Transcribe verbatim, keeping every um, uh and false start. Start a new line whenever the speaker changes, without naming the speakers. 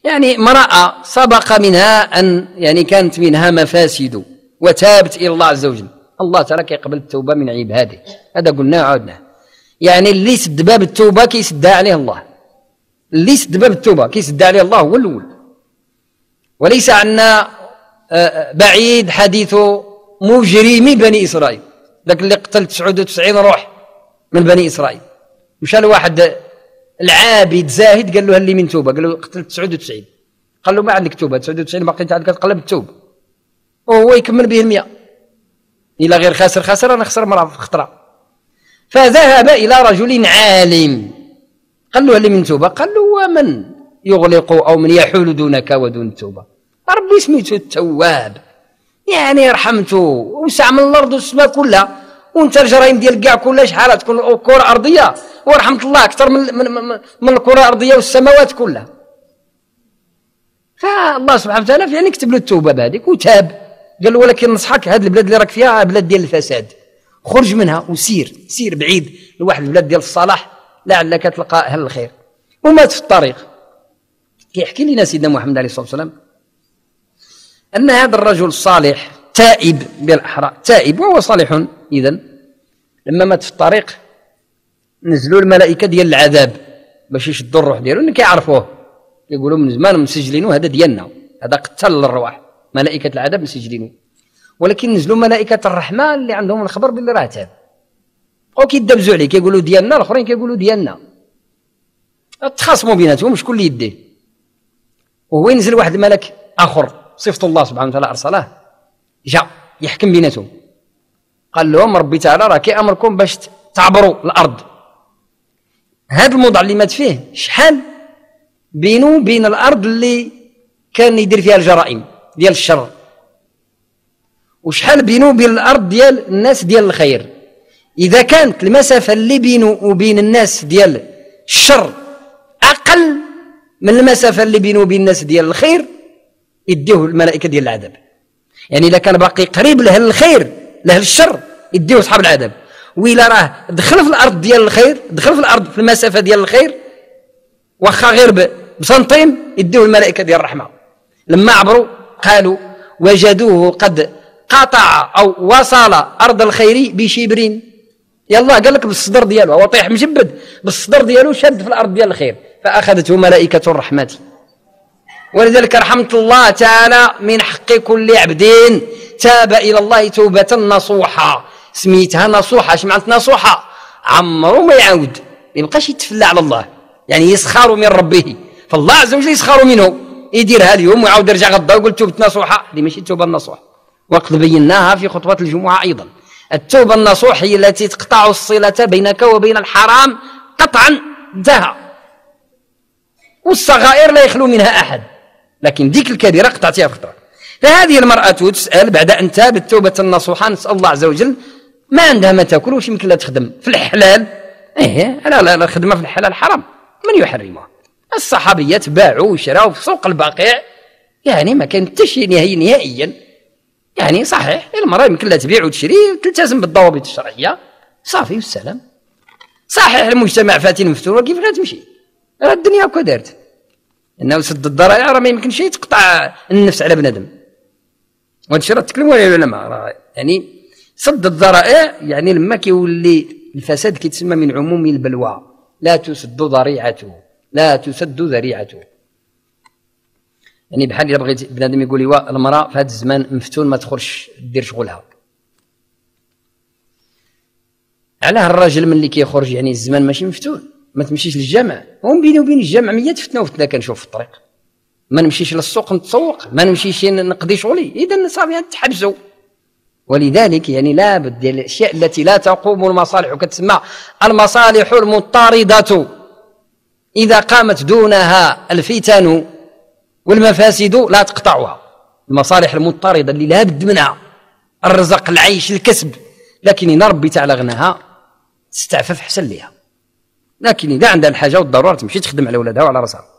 يعني امرأة سبق منها أن يعني كانت منها مفاسد وتابت إلى الله عز وجل، الله تعالى كيقبل التوبة من عباده، هذا قلناه وعدناه. يعني اللي يسد باب التوبة كيسدها عليه الله، اللي يسد باب التوبة كيسدها عليه الله هو الأول. وليس عنا بعيد حديث مجرمي بني إسرائيل، ذاك اللي قتل تسعة وتسعين روح من بني إسرائيل، مشى لواحد العابد زاهد قال له هل لي من توبة، قال له قتلت تسعة وتسعين، قال له ما عندك توبة، تسعة وتسعين باقي انت عندك تقلب التوبة، وهو يكمل به المئة، إلا غير خاسر خاسر أنا خسر مرة في خطرة. فذهب إلى رجل عالم قال له هل لي من توبة، قال له ومن يغلق أو من يحول دونك ودون التوبة، ربي سميته التواب، يعني رحمته وسع من الأرض والسماء كلها، وانت الجرائم ديال كاع كلها شحال تكون كرة أرضية، ورحمة الله أكثر من من, من الكرة الأرضية والسماوات كلها. فالله سبحانه وتعالى يعني كتب له التوبة بهذيك وتاب، قال له ولكن نصحك هذه البلاد اللي راك فيها بلاد ديال الفساد، خرج منها وسير سير بعيد لواحد البلاد ديال الصلاح لعلك تلقى أهل الخير. ومات في الطريق. كيحكي لنا سيدنا محمد عليه الصلاة والسلام أن هذا الرجل الصالح تائب بالأحرى، تائب وهو صالح إذن، لما مات في الطريق نزلوا الملائكة ديال العذاب باش يشدوا الروح ديالو، اللي كيعرفوه يقولوا من زمان مسجلينه هذا ديالنا، هذا قتل الرواح، ملائكة العذاب مسجلينه. ولكن نزلوا ملائكة الرحمة اللي عندهم الخبر باللي راه تاب، وكيدبزوا عليه كيقولوا ديالنا، الاخرين كيقولوا ديالنا، تخاصموا بيناتهم شكون اللي يديه. وهو ينزل واحد الملك اخر صفة الله سبحانه وتعالى ارسله، جاء يحكم بيناتهم، قال لهم ربي تعالى راه كيامركم باش تعبروا الارض، هذا الموضع اللي مات فيه شحال بينه وبين الارض اللي كان يدير فيها الجرائم ديال الشر، وشحال بينه وبين الارض ديال الناس ديال الخير. اذا كانت المسافه اللي بينه وبين الناس ديال الشر اقل من المسافه اللي بينه وبين الناس ديال الخير يديه الملائكه ديال العذاب. يعني اذا كان باقي قريب لاهل الخير لاهل الشر يديه اصحاب العذاب، وإلا راه دخل في الارض ديال الخير، دخل في الارض في المسافه ديال الخير واخا غير بسنتيم يديه الملائكه ديال الرحمه. لما عبروا قالوا وجدوه قد قطع او وصل ارض الخير بشبرين، يلا قال لك بالصدر ديالو هو طيح مجبد بالصدر ديالو شد في الارض ديال الخير، فاخذته ملائكه الرحمه. ولذلك رحمه الله تعالى من حق كل عبد تاب الى الله توبه نصوحه، سميتها نصوحه. اش معنات نصوحه؟ عمرو ما يعاود، ما يبقاش يتفلى على الله، يعني يسخر من ربه، فالله عز وجل يسخر منه، يديرها اليوم ويعاود يرجع غدا ويقول توبه نصوحه، هذه ماشي التوبه النصوح. وقد بيناها في خطبه الجمعه ايضا. التوبه النصوح هي التي تقطع الصله بينك وبين الحرام قطعا انتهى، والصغائر لا يخلو منها احد، لكن ديك الكبيره قطعتها بخطره. فهذه المراه تسال بعد ان تابت توبه النصوحه، نسال الله عز وجل ما عندها ما تاكل واش يمكن لها تخدم في الحلال، ايه لا لا الخدمه في الحلال حرام، من يحرمها؟ الصحابيات باعوا وشراوا في سوق البقيع، يعني ما كان حتى شي نهائيا. يعني صحيح المراه يمكن لها تبيع وتشري، تلتزم بالضوابط الشرعيه، صافي والسلام. صحيح المجتمع فاتن مفتون، كيف لا تمشي؟ راه الدنيا هكا دارت، انه سد الذرائع راه ما يمكنش تقطع النفس على بنادم. وهذا الشيء راه تكلموا عليه العلماء، يعني سد الذرائع يعني لما كيولي الفساد كيتسمى من عموم البلوى، لا تسد ذريعته، لا تسد ذريعته. يعني بحال الا بغيت بنادم يقول لي المراه في هذا الزمان مفتون ما تخرجش دير شغلها، علاه الراجل ملي كيخرج يعني الزمان ماشي مفتون ما تمشيش للجامع؟ هم بيني وبين الجامع مية فتنه وفتنه كنشوف في الطريق، ما نمشيش للسوق نتسوق، ما نمشيش نقضي شغلي، اذا صافي تحبسوا. ولذلك يعني لابد ديال الاشياء التي لا تقوم المصالح، وكتسمى المصالح المضطردة، اذا قامت دونها الفتن والمفاسد لا تقطعها. المصالح المضطردة اللي لابد منها، الرزق العيش الكسب، لكن إن ربي تعالى غناها تستعفف حسن ليها. لكن إذا عندها الحاجة والضرورة تمشي تخدم على أولادها وعلى راسها.